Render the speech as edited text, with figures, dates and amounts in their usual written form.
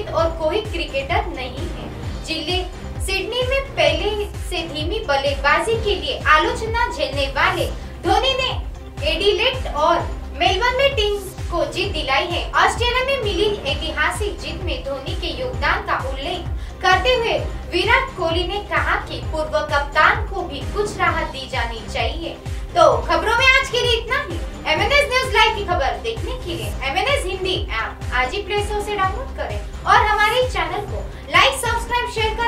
और कोई क्रिकेटर नहीं है। जिले सिडनी में पहले से धीमी बल्लेबाजी के लिए आलोचना झेलने वाले धोनी ने एडिलेड और मेलबर्न में टीम को जीत दिलाई है। ऑस्ट्रेलिया में मिली ऐतिहासिक जीत में धोनी के योगदान का उल्लेख करते हुए विराट कोहली ने कहा कि पूर्व कप्तान को भी कुछ राहत दी जानी चाहिए। तो खबरों में आज के लिए इतना ही। MNS न्यूज लाइव की खबर देखने के लिए MNS हिंदी ऐप आज ही प्ले स्टोर से डाउनलोड करें और हमारे चैनल को लाइक, सब्सक्राइब, शेयर